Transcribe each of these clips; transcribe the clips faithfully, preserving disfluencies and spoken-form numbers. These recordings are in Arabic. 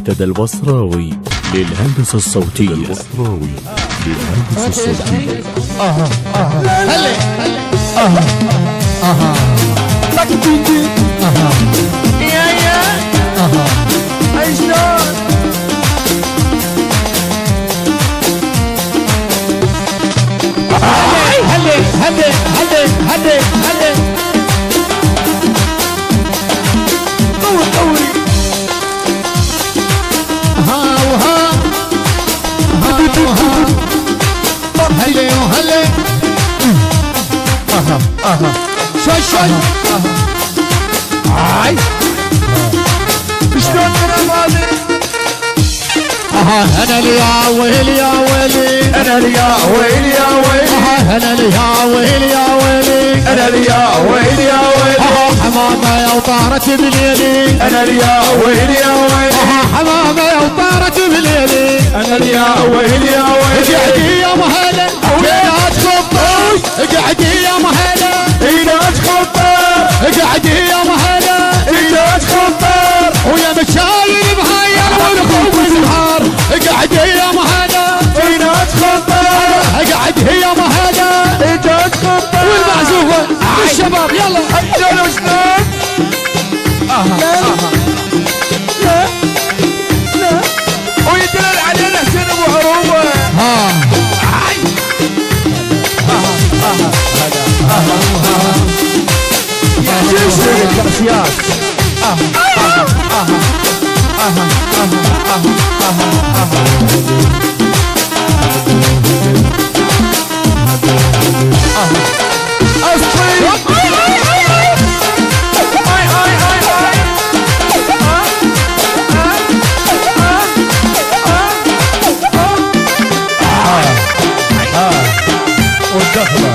منتدى البصراوي للهندسة الصوتية. البصراوي للهندسة الصوتية. اها اها هلا اها اها تكتيكي اها يا يا اها اي شلون هلا هلا هلا هلا هلا طور طوري ها وها ها وها هلا وهلا اها اها شوي شوي هاي شلون انا مالي اها انا لي يا ويلي يا ويلي انا لي يا ويلي يا ويلي اها انا لي يا ويلي يا ويلي انا لي يا ويلي يا ويلي اها حمامه يا وطارت بليلي انا لي يا ويلي يا ويلي اها حمامه يا وطارت بليلي انا لي يا ويلي يا ويلي قعدي يا مهلا ويا تخطر قعدي يا مهلا اذا تخطر قعدي يا مهلا اذا تخطر ويا مشايل مهيل والخوف سهار قعدي يا مهلا اذا تخطر قعدي يا مهلا اذا تخطر والمعزوفه الشباب يلا اجلوا شلون اها اها لا لا ويدلل علينا حسين ابو عروبه ها الكاسيات والدخله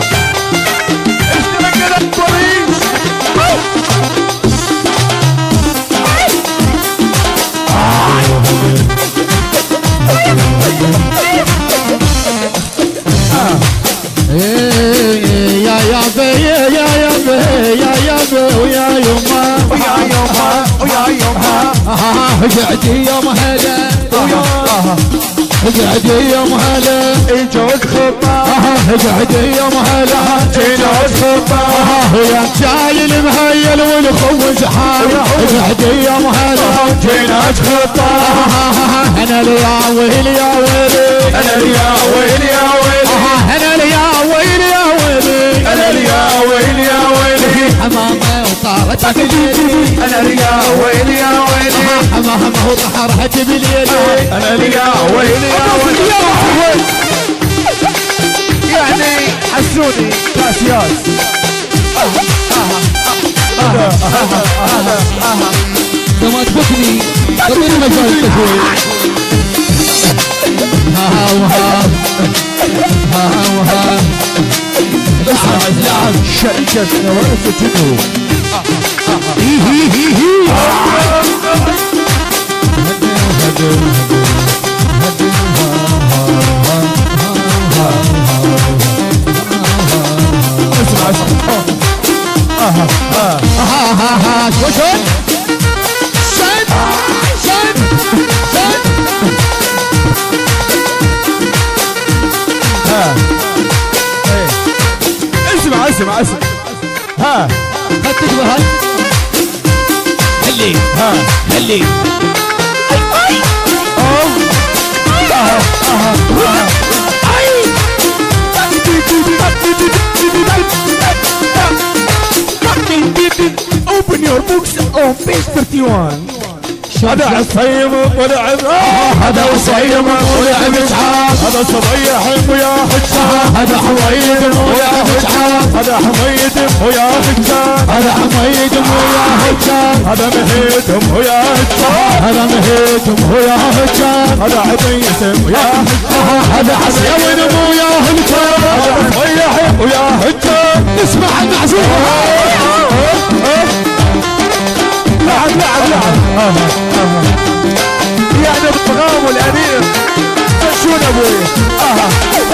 يا يا بي يا يا بي يا يا بي ويا يما ويا يما ويا يما قعدي يا مهلا قعدي يا مهلا اجوك خطه قعدي يا مهلا اجوك خطه يا جاي المهيل والخو زحام قعدي يا مهلا جيناك خطه انا لي يا ويلي يا ويلي انا لي يا ويلي يا ويلي انا لي يا ويلي يا ويلي انا لي يا ويلي يا ويلي حمامه وطارت بليلي انا لي يا ويلي يا ويلي حمامه وطارت بليلي انا لي يا ويلي يا ويلي يعني حسوني كاسيات لما تفكني قبل ما جاي ها وها ها وها اسمع اسمع شركة نواسة جنوب هي هي هي هي اسمع اسمع اها اها اها اها شو شو شد شد شد ها اسمع اسمع اسمع ها خدت بهال هلي ها هلي اي اي اوه اها اها اي open your books on page thirty-one هذا عصيم ولعب هذا وصيم ولعب اسحاق هذا صبيح ويا حجاب هذا حميد ويا حجاب هذا حميد ويا حجاب هذا حميد ويا حجاب هذا مهيد ويا حجاب هذا مهيد ويا حجاب هذا عبيد ويا حجاب هذا عصيم ويا حجاب هذا صبيح ويا حجاب اسمع المعزوف لعب لعب لعب يعني الطغام والامير شون ابوي اها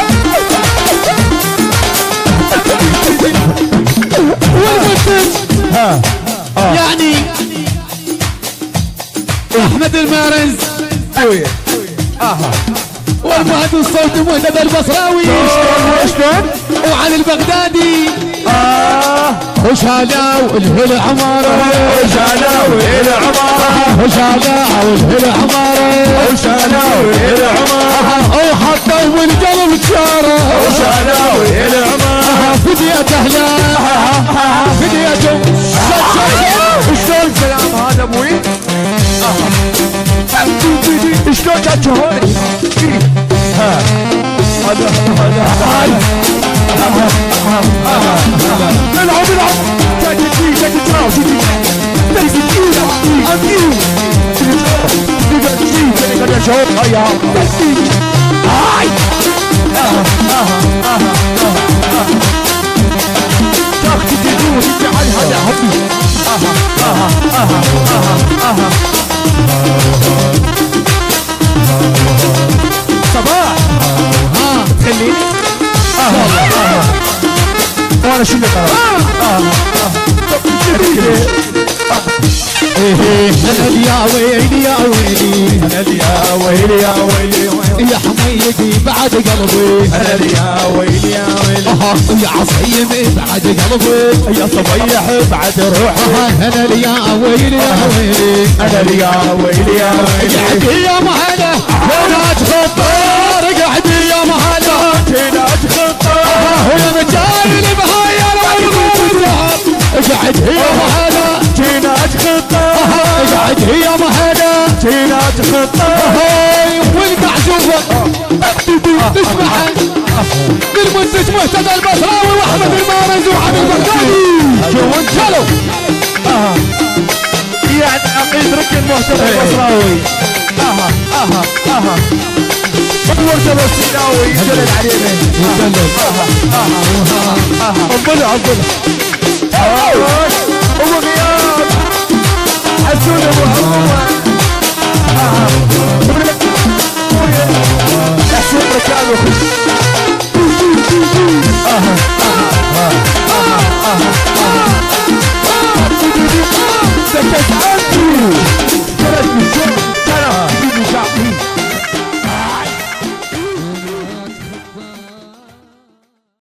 والمنتج ها يعني احمد المارز خويا اها والمهندس الصوتي مهند البصراوي شلون شلون وعلي البغدادي اه وشالا والهل عماره وشالا والهل عماره وشالا والهل عماره وشالا والهل عماره وحطوا والقلب شاره وشالا والهل عماره فدية اهلها فدية شلون الكلام هذا ابوي؟ شلون كان جهوري؟ ها هذا هذا العب العب تاكل فيه تاكل تراو تيجي تاكل فيه أكيد تيجي تيجي تيجي كذا شهور هيا تيجي هاي تاخذ تدور تجعل هذا هبي اها اها اها اها اها صباح ها تخليني اها وانا شو اللي قرأت انا يا ويلي يا ويلي انا يا ويلي يا ويلي يا حميدي بعد قلبي انا يا ويلي يا ويلي يا عصيمي بعد قلبي يا صبيح بعد روحي انا يا ويلي يا ويلي انا يا ويلي يا ويلي قعدي يا مهلا هناك خطار قعدي يا مهلا هناك خطار يا مجال بهاي قعد هي مهلا هناك خطار قعد هي مهلا هناك خطار والمعزوفة تسمع بالمنتج مهتدى البصراوي واحمد المارز وعلي البغدادي شو شالوا يعني عقيد ركن مهتدى البصراوي اها اها اها مرتبة السيناوي يدلل علينا يدلل اها اها اها عبنا عبنا ابو غياب حسون ابو عمر اها